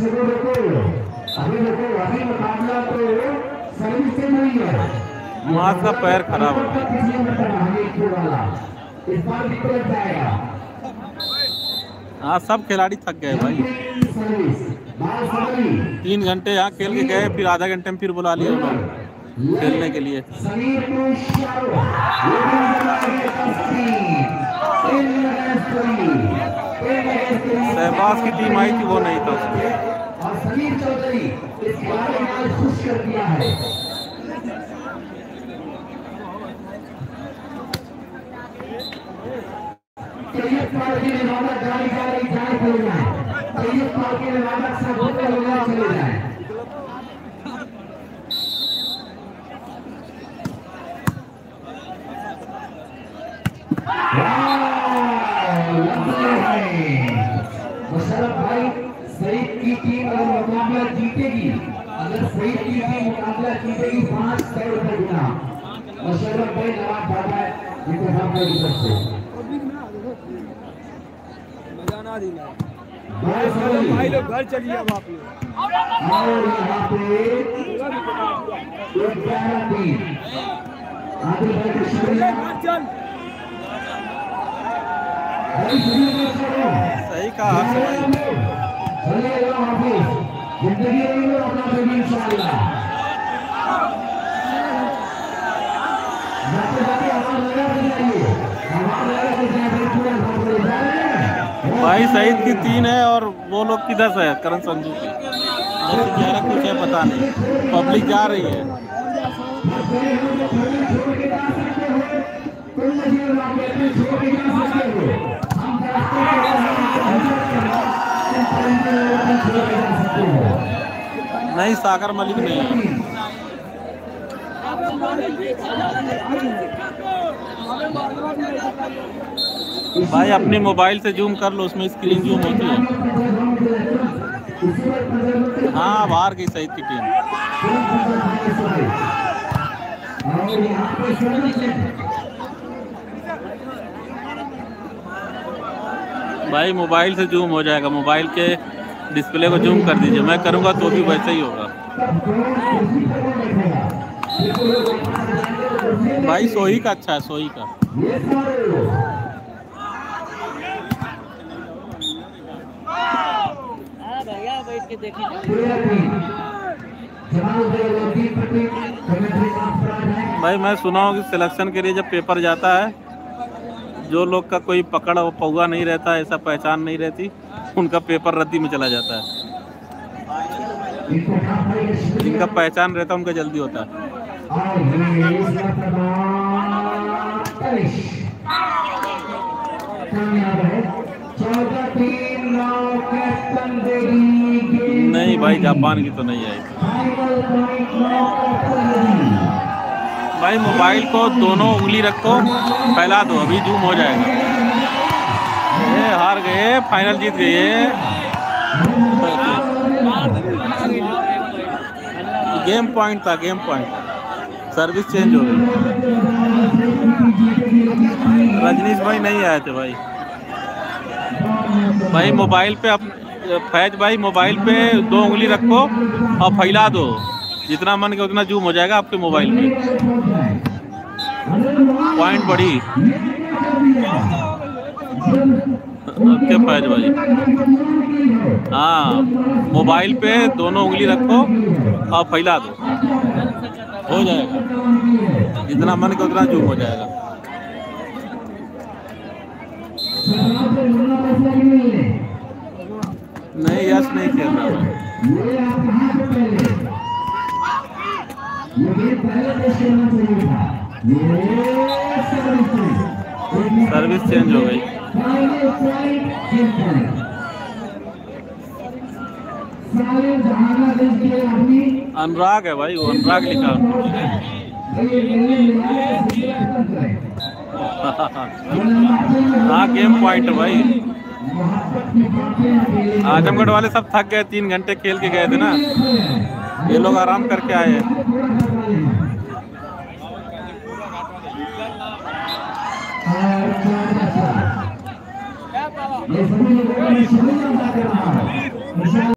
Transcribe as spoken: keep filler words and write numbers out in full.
दर्शकों देखो अभी देखो अभी मुकाबला तो सर्विस से नहीं है। मास का पैर खराब हो गया। इस बार भी तो जाएगा। हाँ सब खिलाड़ी थक गए भाई। तीन घंटे यहाँ खेल के गए, फिर आधा घंटे में फिर बुला लिया उन्होंने खेलने के लिए। शहबाज की टीम आई थी, वो नहीं था उसमें। और समीर चौधरी इस खिलाड़ी ने खुश कर दिया है। तेईस साल के निवादक गाड़ी जा रही जाए चले जाए। तेईस साल के निवादक सब होकर लोग चले जाए। मुशर्रफ भाई सईद की टीम अगर मुकाबला जीतेगी, अगर सईद की टीम मुकाबला जीतेगी पाँच सौ रुपए गुना। मुशर्रफ भाई नवाब बाबा इंतजाम की तरफ से भाई लोग घर चलिए अब आप लोग। और यहाँ पे एक ग्यारह टीम आदिल भाई के सही कहा जिंदगी अपना बेबी इंशाअल्लाह। भाई सईद की तीन है और वो लोग किधर से है, करण संजू की ग्यारह कुछ है पता नहीं। पब्लिक जा रही है। नहीं सागर मलिक नहीं है भाई। अपनी मोबाइल से जूम कर लो, उसमें स्क्रीन जूम होती है। हाँ बाहर गई सईद की टीम। भाई मोबाइल से जूम हो जाएगा, मोबाइल के डिस्प्ले को जूम कर दीजिए। मैं करूँगा तो भी वैसे ही होगा। भाई सोही का अच्छा है, सोही का। बैठ के देखिए भाई। मैं सुना हूँ कि सिलेक्शन के लिए जब पेपर जाता है, जो लोग का कोई पकड़ वो पौगा नहीं रहता, ऐसा पहचान नहीं रहती, उनका पेपर रद्दी में चला जाता है। जिनका पहचान रहता है उनका जल्दी होता है। नहीं भाई जापान की तो नहीं आई। भाई मोबाइल को दोनों उंगली रखो, फैला दो, अभी जूम हो जाएगा। ये हार गए, फाइनल जीत गए। गेम पॉइंट था, गेम पॉइंट। सर्विस चेंज हो गई। रजनीश भाई नहीं आए थे भाई। भाई मोबाइल पे आप फैज भाई मोबाइल पे दो उंगली रखो और फैला दो, जितना मन के उतना जूम हो जाएगा आपके मोबाइल में। पॉइंट बढ़ी। ओके फैज भाई। हाँ मोबाइल पे दोनों उंगली रखो और फैला दो, हो जाएगा। जितना मन के उतना जूम हो जाएगा। नहीं यश नहीं खेल रहा भाई। सर्विस चेंज हो गई। अनुराग है भाई, वो अनुराग लिखा। हाँ गेम पॉइंट भाई। आजमगढ़ वाले सब थक गए, तीन घंटे खेल के गए थे ना, ये लोग आराम करके आए हैं।